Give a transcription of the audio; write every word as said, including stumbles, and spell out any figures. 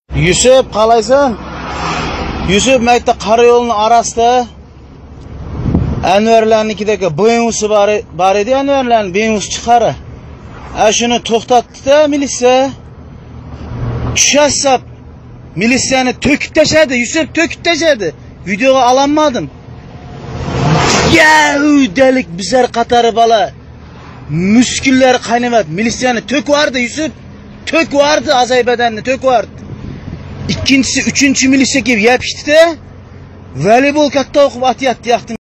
Yusuf, qalaysan? Yusuf mayda qara yo'lning arasida Anvarlarnikidagi Benus bar bar edi, Anvarlarning Benus chiqari. A shuni to'xtatdi-da militsiya. Tushasab militsiyani to'kib tashadi, Yusuf to'kib tashadi. Videoga olanmadim. Yahudalik bizlar qatori bola. Muskillar qaynamat, militsiyani to'kvardi Yusuf. To'kvardi Azaybadanni to'kvardi. Ikkinchisi, uchinchi militsiya kelib yapishdi-da. Voleybol katta o'qib atyapti, yaxtim.